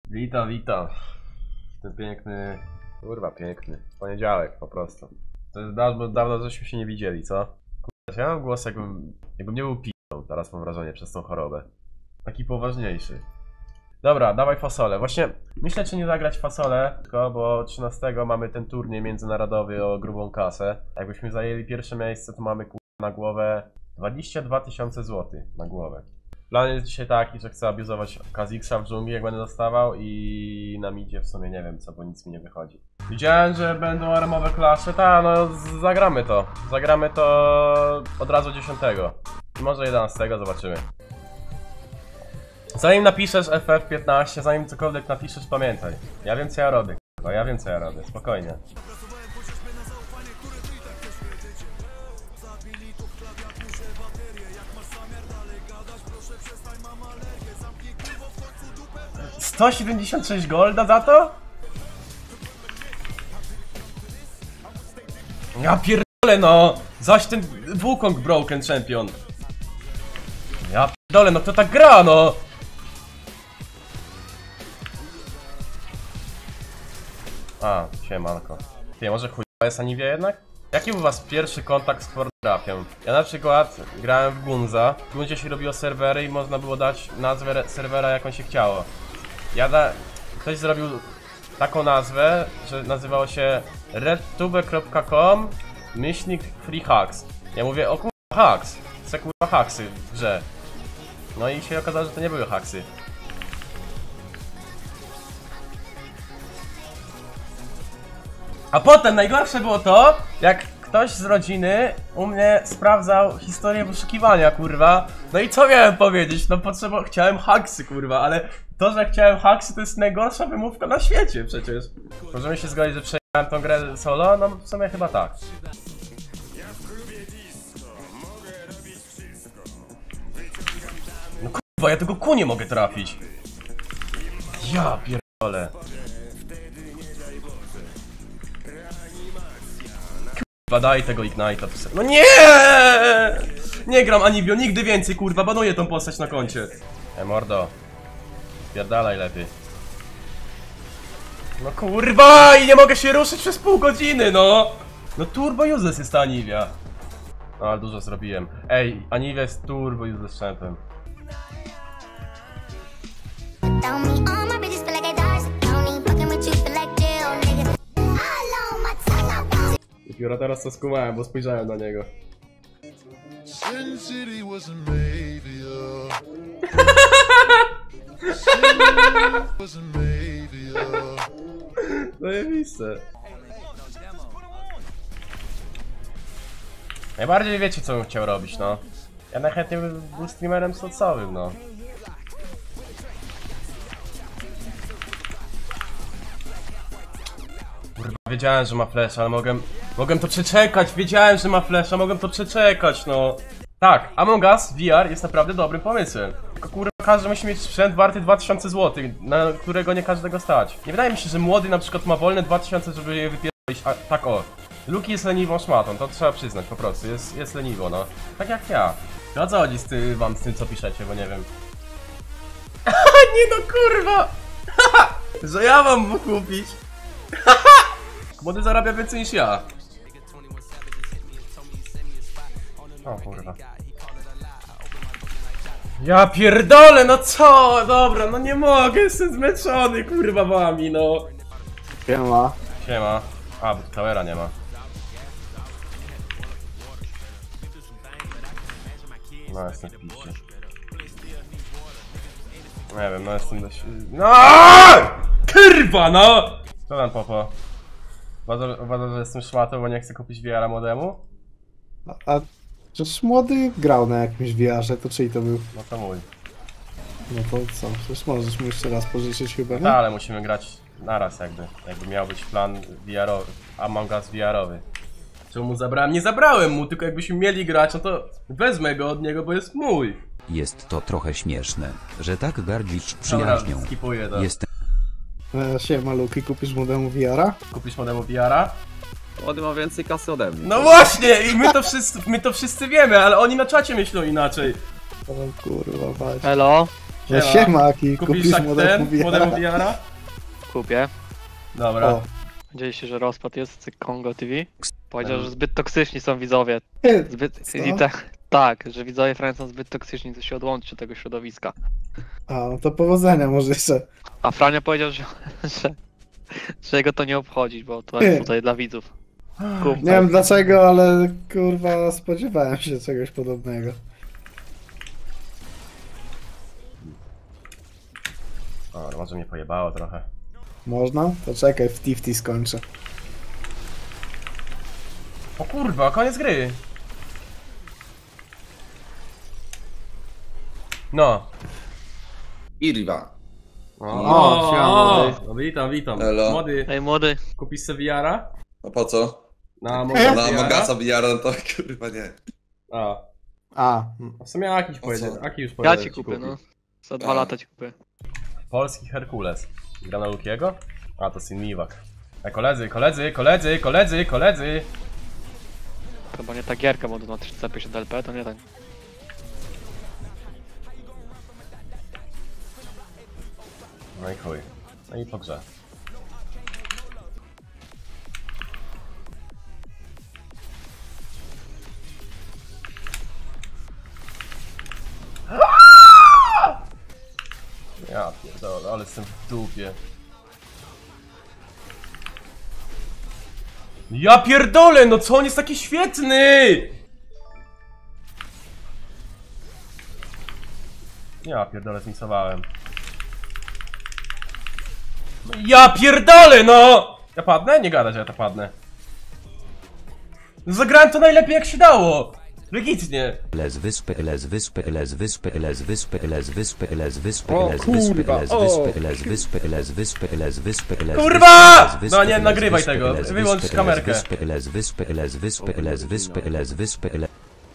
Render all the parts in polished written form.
Witam, witam. Ten piękny, kurwa piękny poniedziałek po prostu. To jest dawno żeśmy się nie widzieli, co? Kurwa, ja mam głos jakbym nie był p***ą, teraz mam wrażenie, przez tą chorobę. Taki poważniejszy. Dobra, dawaj fasolę. Właśnie myślę, czy nie zagrać fasolę, tylko bo 13 mamy ten turniej międzynarodowy o grubą kasę. Jakbyśmy zajęli pierwsze miejsce, to mamy na głowę 22 000 złotych na głowę. Plan jest dzisiaj taki, że chcę abuzować Kha'Zix'a w dżungli, jak będę dostawał, i na midzie w sumie nie wiem co, bo nic mi nie wychodzi. Widziałem, że będą armowe klasze, no zagramy to. Zagramy to od razu 10. Może 11, zobaczymy. Zanim napiszesz FF15, zanim cokolwiek napiszesz, pamiętaj. Ja wiem co ja robię, ja wiem co ja robię, spokojnie. $176 golda za to? Ja pierdolę no! Zaś ten Wukong Broken Champion. Ja pierdolę, no kto tak gra no! A, siemanko. Ty, może chuj jest Aniwia jednak? Jaki był was pierwszy kontakt z pornografią? Ja na przykład grałem w Gunza. W Gunzie się robiło serwery i można było dać nazwę serwera jaką się chciało. Ktoś zrobił taką nazwę, że nazywało się redtube.com/freehacks. Ja mówię, o kurwa hacks, chcę kurwa haksy w grze. No i się okazało, że to nie były haksy. A potem najgorsze było to, jak ktoś z rodziny u mnie sprawdzał historię wyszukiwania, kurwa. No i co miałem powiedzieć? No chciałem haksy, kurwa, ale to, że chciałem haksy, to jest najgorsza wymówka na świecie przecież. Możemy się zgodzić, że przejechałem tą grę solo? No w sumie chyba tak. No kurwa, ja tego ku nie mogę trafić. Ja pierdolę. Daj tego Ignite'a. No nie! Nie gram Anivio, nigdy więcej kurwa, banuję tą postać na koncie. Mordo. Pierdalaj lepiej. No kurwa! I nie mogę się ruszyć przez pół godziny, no! No turbo useless jest ta Anivia. No ale dużo zrobiłem. Ej, Anivia jest turbo useless champem. Dopiero teraz to skumałem, bo spojrzałem na niego. Zajebiste. Najbardziej wiecie co bym chciał robić, no. Ja najchętniej bym był streamerem socowym, no. Kurwa, wiedziałem, że ma flash, ale mogłem to przeczekać, wiedziałem, że ma flasha, mogłem to przeczekać, no. Tak, Among Us VR jest naprawdę dobrym pomysłem. Tylko kurwa, każdy musi mieć sprzęt warty 2000 zł, na którego nie każdego stać. Nie wydaje mi się, że młody na przykład ma wolne 2000, żeby je wypierdolić, a tak o. Luki jest leniwą szmatą, to trzeba przyznać po prostu, jest leniwo, no. Tak jak ja. No co chodzi z tym co piszecie, bo nie wiem. Nie no kurwa! Że ja mam mu kupić. Młody zarabia więcej niż ja. O kurwa. Ja pierdolę, no co? Dobra, no nie mogę, jestem zmęczony kurwa wami, no. Siema. Siema. A, bo towera nie ma. No jestem w piście. Nie wiem, no jestem dość... No! Kurwa, no! Co tam popo? Uważasz, że jestem szmatą, bo nie chcę kupić VR-a młodemu? A przecież młody grał na jakimś VR-ze, to czyj to był? No to mój. No to co, przecież możesz mu jeszcze raz pożyczyć chyba, nie? No ale musimy grać naraz jakby miał być plan VR-owy, Among Us VR-owy. Czemu mu zabrałem? Nie zabrałem mu, tylko jakbyśmy mieli grać, no to wezmę go od niego, bo jest mój. Jest to trochę śmieszne, że tak gardzisz przyjaźnią. Dobra, skipuję to. Siema Luki, kupisz młodemu VR-a? Kupisz młodemu VR-a? Młody ma więcej kasy ode mnie. No właśnie! I my to wszyscy wiemy, ale oni na czacie myślą inaczej. O kurwa, patrz. Elo, Ja siema, Aki, kupisz tak młodemu młodemu VR-a? VR-a? Kupię. Dobra. O. Dzieje się, że rozpad jest z Kongo TV. Powiedział, że zbyt toksyczni są widzowie. Zbyt... Co? I tak, że widzowie Francji są zbyt toksyczni, to się odłączy od tego środowiska. A, no to powodzenia może jeszcze. A Franio powiedział, że jego to nie obchodzi, bo to jest tutaj dla widzów. Kup. Nie wiem dlaczego, ale kurwa spodziewałem się czegoś podobnego. O, może mnie pojebało trochę. Można? To czekaj, w Tifty skończę. O kurwa, koniec gry. No. Irwa. O, siema. No, witam. Elo. Młody, Ej młody, kupisz sobie VR-a? A po co? Na Na Mogasa VR, no to kurwa nie. A, W sumie jakiś co? powiedział, Aki już ja powiedział, ci że kupię, kupi. no. Za 2 lata ci kupię. Polski Herkules. Gra na Lukiego? A, to Sinmiwak. Koledzy! Chyba nie ta gierka, bo to na 350 LP, to nie tak. No i chuj. No i po grze. Ja pierdolę, ale jestem w dupie. Ja pierdolę, no co on jest taki świetny! Ja pierdolę, zmisowałem. No ja pierdolę, no! Ja padnę? Nie gadać, że ja to padnę. No zagrałem to najlepiej jak się dało! Legitnie! Les wyspy, les wyspy, les wyspy, les wyspy, les wyspy, les wyspy, O, les wyspy, kurwa, les o. wyspy, les wyspy, les wyspy, les wyspy, les Kurwa! wyspy, les No nie, wyspy, nagrywaj les tego. wyspy, Wyłącz les kamerkę. wyspy, les wyspy, les wyspy, les wyspy, les wyspy, les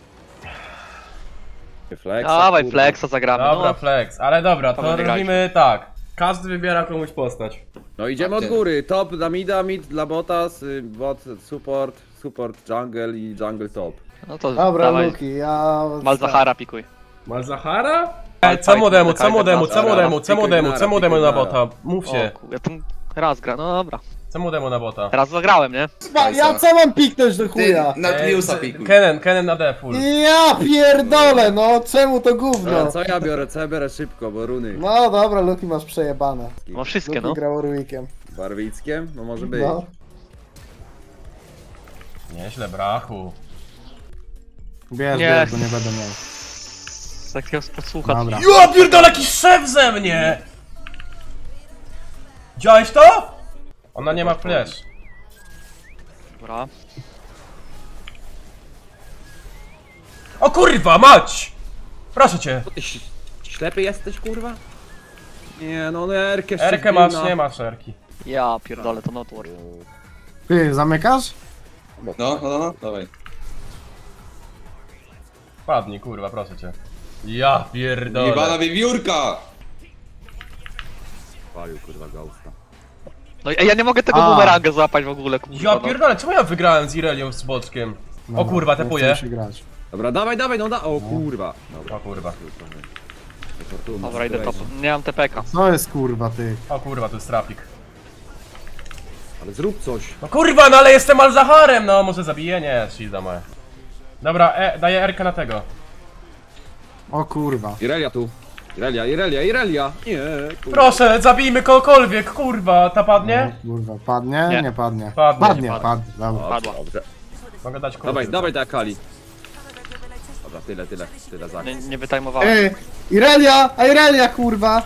Flexa, Dawaj, kurwa. Flexa zagramy, Dobra, no. flex, ale dobra, to Dobra, robimy tak. Każdy wybiera komuś postać. No idziemy od góry. Top dla mida, mid dla bota, bot support, support jungle i jungle top. No to dobra, dawaj. Luki, ja... Malzahara pikuj. Malzahara? Ej, Co młodemu, fajnie, co młodemu na bota? Mów się. O, ja ten raz gra, no dobra. Co młodemu na bota? Teraz zagrałem, nie? Ja co mam piknąć do Ty chuja? na Triusa pikuj. Kennen na defull. Ja pierdolę, no czemu to gówno? Dobra, co ja biorę? Co ja biorę szybko, bo runy. No dobra, Luki masz przejebane. Ma wszystkie, Luki no. grał Warwickiem. Barwickiem? No może być. No. Nieźle, brachu. Wiesz, Nie. wiesz, bo nie będę miał. Takiego posłuchać. Dobra. Ja pierdolę, jakiś szef ze mnie! Widziałeś to? Ona nie ma flash. Dobra. O kurwa, mać! Proszę cię. Ty ślepy jesteś, kurwa? Nie, no Erkę jeszcze Erkę wbina. masz, nie masz Erki. Ja pierdolę, to notwór. Ty, zamykasz? No, dawaj. Padnij, kurwa, proszę cię. Ja pierdolę. Jebana wiewiórka! Palił, kurwa, ghosta. No ja nie mogę tego A. bumeranga złapać w ogóle, kurwa. Ja no. pierdolę, czemu ja wygrałem z Irelią z boczkiem? O kurwa, nie tepuję. chcę się grać. Dobra, dawaj, no da. O kurwa. Dobra, O kurwa. fortuna. Dobra, idę top. Nie mam TPK. Co jest kurwa ty? O kurwa, tu jest trafik. Ale zrób coś. No kurwa, no ale jestem Alzaharem, no może zabiję? Nie, shielda ma. Dobra, daję Erkę na tego. O kurwa. Irelia tu. Irelia. Nie, kurwa. Proszę, zabijmy kogokolwiek, kurwa, ta padnie? Kurwa, padnie? Nie. Nie padnie. Padnie, Padnie, nie padnie. Dobra. Padła. Dobrze. Mogę dać kurwa. Dawaj ta Akali. Dobra, tyle za. Nie wytajmowałem. Irelia kurwa!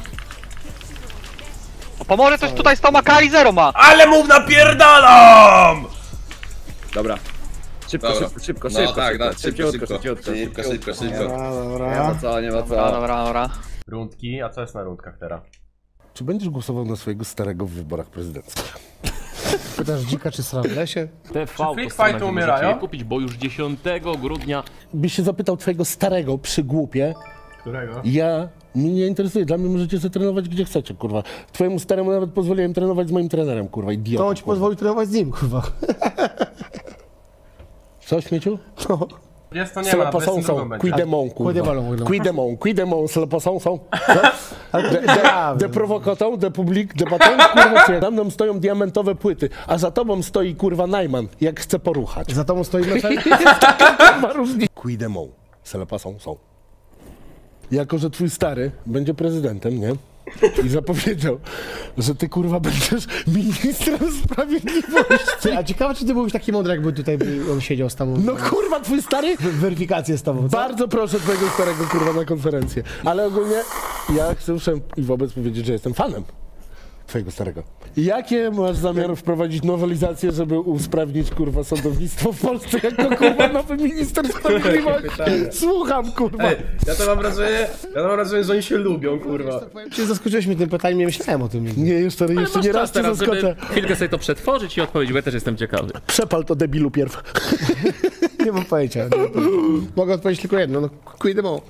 O, pomoże coś tutaj z Toma Kali Zero ma! Ale mu napierdalam! Dobra. Dobra. Szybko. No tak, Szybciutko. Dobra. Nie ma co. Dobra. Rundki, a co jest na rundkach teraz? Czy będziesz głosował na swojego starego w wyborach prezydenckich? Pytasz dzika czy sra w lesie? Czy Freak Fighty umierają? kupić, bo już 10 grudnia. Byś się zapytał twojego starego przygłupie. Którego? Mnie nie interesuje, dla mnie możecie sobie trenować gdzie chcecie, kurwa. Twojemu staremu nawet pozwoliłem trenować z moim trenerem, kurwa, idiota. To on ci pozwoli trenować z nim, kurwa. Co, śmieciu? No. Jest to nie C'est ma, le to jest poisson drugą sont. będzie. Qui demon, kurwa. Qui demon, c'est le poisson sont. De provocateur, de public, de baton, kurwa, czy tam nam stoją diamentowe płyty, a za tobą stoi, kurwa, Najman, jak chce poruchać. Za tobą stoi metal? Kurwa, różnica. Qui demon, c'est le poisson sont. Jako, że twój stary będzie prezydentem, nie? I zapowiedział, że ty, kurwa, będziesz ministrem sprawiedliwości. A ciekawe, czy ty byłeś taki mądry, jakby tutaj on siedział z tobą. No kurwa, twój stary? Weryfikację z tobą, co? Bardzo proszę twojego starego, kurwa, na konferencję. Ale ogólnie ja chcę i wobec powiedzieć, że jestem fanem twojego starego. Jakie masz zamiar wprowadzić nowelizacje, żeby usprawnić, kurwa, sądownictwo w Polsce jako, kurwa, nowy minister sprawiedliwości? Słucham, kurwa. Ej, ja to mam wrażenie, że oni się lubią, kurwa. Czy zaskoczyłeś mnie tym pytaniem, nie myślałem o tym nigdy. Nie, jeszcze nie raz cię teraz, zaskoczę. żeby chwilkę sobie to przetworzyć i odpowiedzieć, bo ja też jestem ciekawy. Przepal to, debilu, pierw. Nie mam pojęcia. Mogę odpowiedzieć tylko jedno, no qui demon.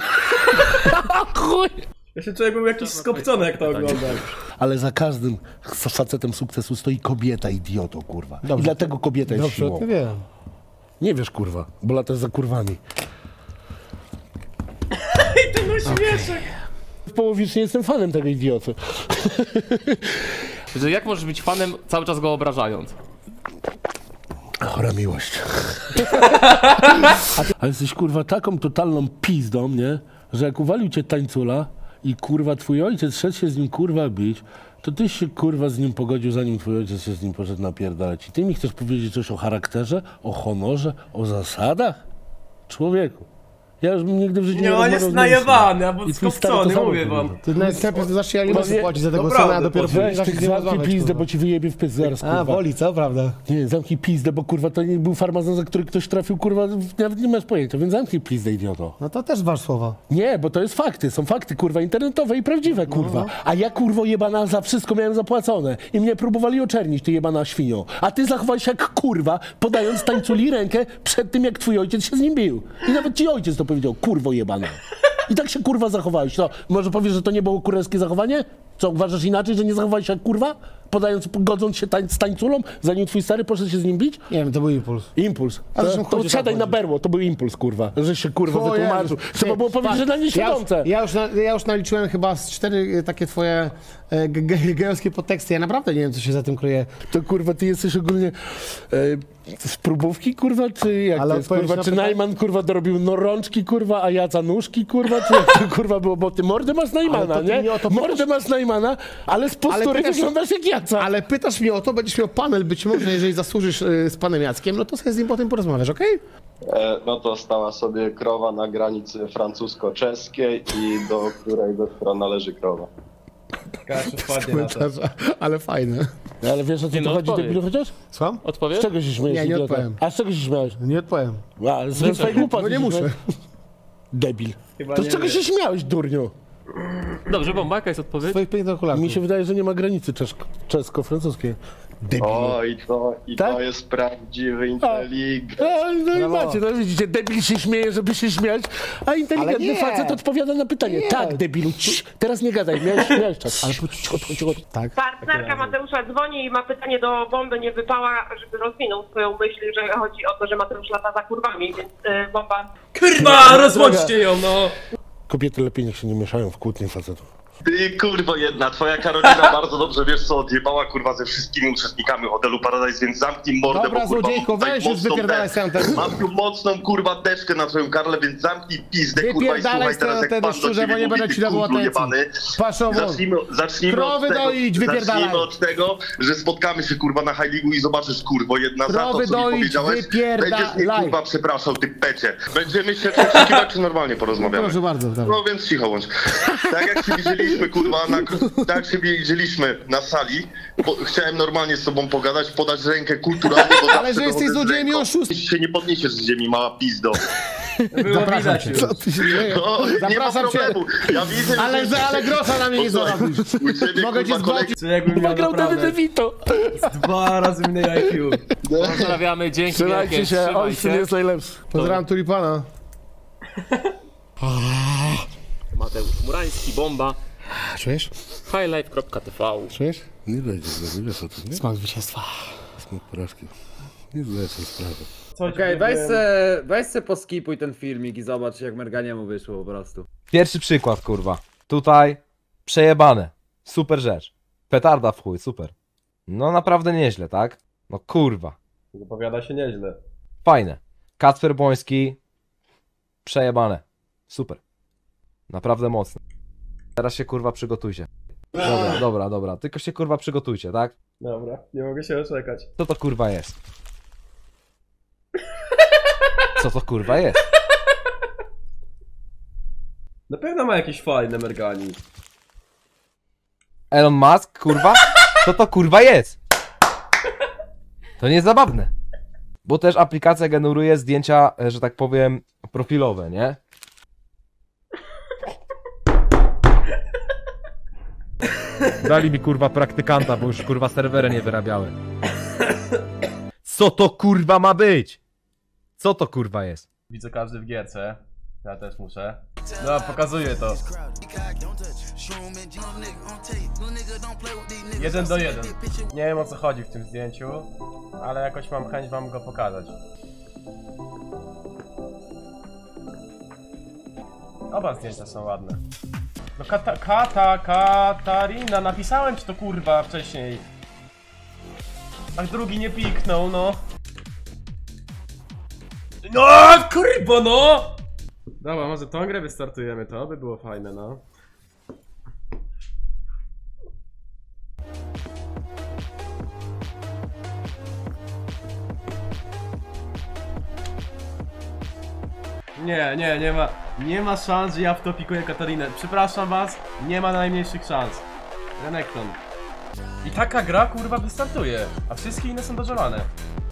Chuj. Ja się czuję, jakbym jakiś skopcony, jak to oglądam. Ale za każdym facetem sukcesu stoi kobieta, idioto, kurwa. I dlatego kobieta jest Dobrze, siłą. ty wiem. Nie wiesz, kurwa, bo latasz za kurwami. I ten uśmieszek. Połowicznie jestem fanem tego idioty. Że jak możesz być fanem, cały czas go obrażając? Chora miłość. Ale jesteś, kurwa, taką totalną pizdą, nie? Że jak uwalił cię tańcula i, kurwa, twój ojciec szedł się z nim, kurwa, bić, to tyś się, kurwa, z nim pogodził, zanim twój ojciec się z nim poszedł napierdalać. I ty mi chcesz powiedzieć coś o charakterze, o honorze, o zasadach? Człowieku. Ja już bym nigdy w życiu Nie, on rozmawiał jest z nim. najebany, albo I twój stary to skopcony, samo mówię powiedział. wam. Ty najpierw zacznij alimenty nie- płacić za tego Naprawdę, syna, a dopiero Weź zaczniesz ty z nim zamknij rozmawiać, pizdę, kurwa. bo ci wyjebie w pysk zaraz, kurwa. A, boli, co? Prawda? Nie, zamknij pizdę, bo, kurwa, to nie był farmazon, za który ktoś trafił, kurwa, nawet nie masz pojęcia, więc zamknij pizdę, idioto. No to też wasz słowa. Nie, bo to jest fakty, są fakty, kurwa, internetowe i prawdziwe, kurwa. A ja, kurwo, jebana, za wszystko miałem zapłacone. I mnie próbowali oczernić, ty jebana świnio. A ty zachowałeś się jak kurwa, podając tańculi rękę przed tym, jak twój ojciec się z nim bił. I nawet ci ojciec to powiedział, kurwo jebana. I tak się, kurwa, zachowałeś. To może powiesz, że to nie było kurewskie zachowanie? Co, uważasz inaczej, że nie zachowałeś się jak kurwa? Godząc się z tańculą, zanim twój stary poszedł się z nim bić? Nie wiem, to był impuls. Impuls. A zresztą To chodzi, siadaj tak na chodzi. berło, to był impuls, kurwa. Że się, kurwa, O wytłumaczył. Jezu. Trzeba było powiedzieć, że na nieświadące. Ja już naliczyłem chyba z 4 takie twoje gejowskie podteksty. Ja naprawdę nie wiem, co się za tym kryje. To, kurwa, ty jesteś ogólnie z próbówki, kurwa, czy jak Ale to jest, odpowiedź kurwa, na czy pytanie- Najman, kurwa, dorobił rączki, kurwa, a Jaca nóżki, kurwa, czy jak to, kurwa, było, bo ty mordę masz Najmana, Ale to ty nie? mnie o to Mordę masz Najmana, ale z postury pytasz- wyglądasz jak Jaca. Ale pytasz mnie o to, będziesz miał panel, być może, jeżeli zasłużysz z panem Jackiem, no to sobie z nim potem porozmawiasz, okej? No to stała sobie krowa na granicy francusko-czeskiej i do której do która należy krowa. Kasz wpadnie na to. Ale fajne. Ale wiesz, o co Nie, tu no, chodzi, odpowiedz. debilu, chociaż? Słucham? Z Odpowiesz? czego się śmiejesz, Nie, nie idiota? odpowiem. A z czego się śmiałeś? Nie odpowiem. A, z twojej głupoty Bo nie się muszę. śmiałeś? Debil. Chyba To z nie czego wie. się śmiałeś, durniu? Dobrze, bomba, jaka jest odpowiedź? Twoich pięknych okularów. Mi się wydaje, że nie ma granicy czesko-francuskiej. Debil. O, Tak? to jest prawdziwy inteligent. No i Brawo. macie, no widzicie, debil się śmieje, żeby się śmiać, a inteligentny Ale nie. facet odpowiada na pytanie. Nie. Tak, debilu, teraz nie gadaj, miałeś czas. Ale cicho. Tak. Partnerka Mateusza dzwoni i ma pytanie do Bomby Nie Wypała, żeby rozwinął swoją myśl, że chodzi o to, że Mateusz lata za kurwami, więc Bomba... Kurwa, rozłączcie ją, no! Kobiety lepiej niech się nie mieszają w kłótnie facetów. Ty kurwo jedna, twoja Karolina bardzo dobrze wiesz co odjebała kurwa ze wszystkimi uczestnikami hotelu Paradise, więc zamknij mordę, Dobra, bo kurwa złodziejko, mam tutaj weź już mocną wypierdalaj z tej anteny. mam tu mocną kurwa teczkę na twoją Karlę, więc zamknij pizdę kurwa i Wypierdalaj słuchaj z tej teraz jak anteny, pan do szczurze, bo ciebie nie mówi, będę ty ci dawał kurwo atencji. jebany. Paszą won. Zacznijmy Krowy od tego, doić, wypierdalaj. zacznijmy od tego, że spotkamy się kurwa na High League'u i zobaczysz kurwo jedna za to Krowy co mi doić, powiedziałeś, wypierdalaj. będziesz mnie kurwa przepraszał ty pecie. Będziemy się przesłuchiwać czy normalnie porozmawiamy? Proszę bardzo. Dobra. No więc cicho bądź. Tak jak się widzieliśmy, kurwa, tak jak się widzieliśmy na sali, chciałem normalnie z tobą pogadać, podać rękę kulturalnie, bo Ale zawsze że jesteś dochodzę z złodziejem i ręką. oszustem. Jeśli się nie podniesiesz z ziemi, mała pizdo. Było Zapraszam widać cię. już. Co ty się dzieje? No, nie ma Zapraszam cię. problemu. Ja widzę, Ale grosza na mnie nie zarobisz. u ciebie, Mogę kurwa, ci kolegi... Czy jakbym miał Wygrał David naprawdę DeVito. 2 razy mniej IQ. Pozdrawiamy, dzięki Trzymajcie wielkie, się, trzymaj Olsztyn się. jest najlepszy. Pozdrawiam tulipana. Mateusz Murański, bomba, Czujesz? highlife.tv. Czujesz? Nie będzie, nie wiesz o tym, nie? Smak zwycięstwa. Smak porażki. Nie zleczę sprawy. Okej, weź se poskipuj ten filmik i zobacz jak Merganiemu wyszło po prostu. Pierwszy przykład, kurwa. Tutaj przejebane. Super rzecz. Petarda w chuj, super. No naprawdę nieźle, tak? No kurwa. Zapowiada się nieźle. Fajne. Kacper Błoński. Przejebane. Super. Naprawdę mocne. Teraz się kurwa przygotujcie. Dobra. Tylko się kurwa przygotujcie, tak? Dobra, nie mogę się doczekać. Co to kurwa jest? Co to kurwa jest? Na pewno ma jakieś fajne Mergani. Elon Musk, kurwa? Co to kurwa jest? To nie jest zabawne. Bo też aplikacja generuje zdjęcia, że tak powiem, profilowe, nie? Dali mi kurwa praktykanta, bo już kurwa serwery nie wyrabiały. Co to kurwa ma być? Co to kurwa jest? Widzę każdy w gierce. Ja też muszę. No, pokazuję to. 1:1. Nie wiem o co chodzi w tym zdjęciu, ale jakoś mam chęć wam go pokazać. Oba zdjęcia są ładne. No Katarina, napisałem ci to kurwa wcześniej. A drugi nie piknął, no. No kurwa, no! Dobra, może tą grę wystartujemy, to by było fajne, no. Nie ma szans, że ja w to pikuję Katarinę. Przepraszam was, nie ma najmniejszych szans. Renekton. I taka gra kurwa wystartuje, a wszystkie inne są dodżowane.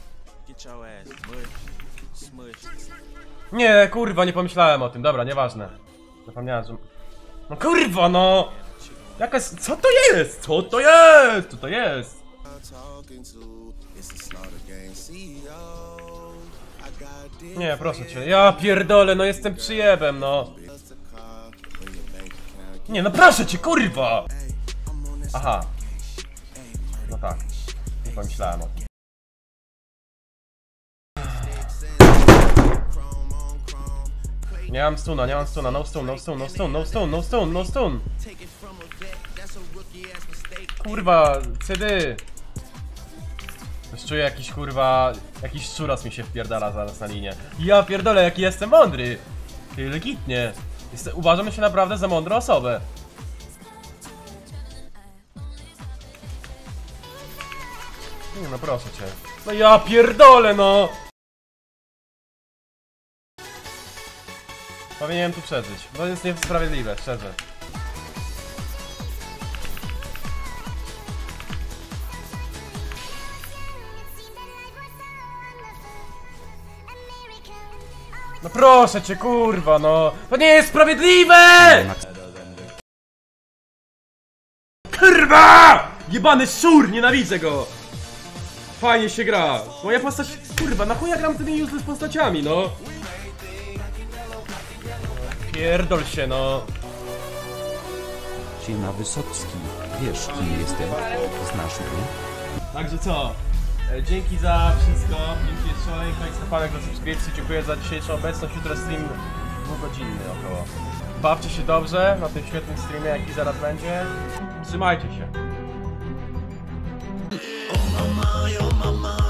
Nie, kurwa, nie pomyślałem o tym, dobra, nieważne. Zapomniałem, że... No kurwa, no! Jakaś... Co to jest? Co to jest? Co to jest? Nie, proszę cię, ja pierdolę, no jestem przyjebem, no. Nie, no proszę cię, kurwa! Aha. No tak, nie pomyślałem o tym. Nie mam stuna, no stun. Kurwa, CD. Już czuję jakiś kurwa, jakiś szczuras mi się wpierdala zaraz na linię. Ja pierdolę, jaki jestem mądry. Ty, legitnie. Uważam się naprawdę za mądrą osobę. Nie no, proszę cię. No ja pierdolę, no. Powinienem tu przeżyć. To jest niesprawiedliwe, szczerze. No proszę cię, kurwa, no! To nie jest sprawiedliwe! Kurwa! Jebany szczur, nienawidzę go! Fajnie się gra. Moja postać, kurwa, na chuj ja gram tymi useless postaciami, no! Pierdol się, no! Siema Wysocki, wiesz kim jestem? Znasz mnie? Także co? Dzięki za wszystko, dzięki jeszcze kolejny panek do subskrypcji, dziękuję za dzisiejszą obecność, jutro stream 2-godzinny około. Bawcie się dobrze na tym świetnym streamie, jaki zaraz będzie. Trzymajcie się.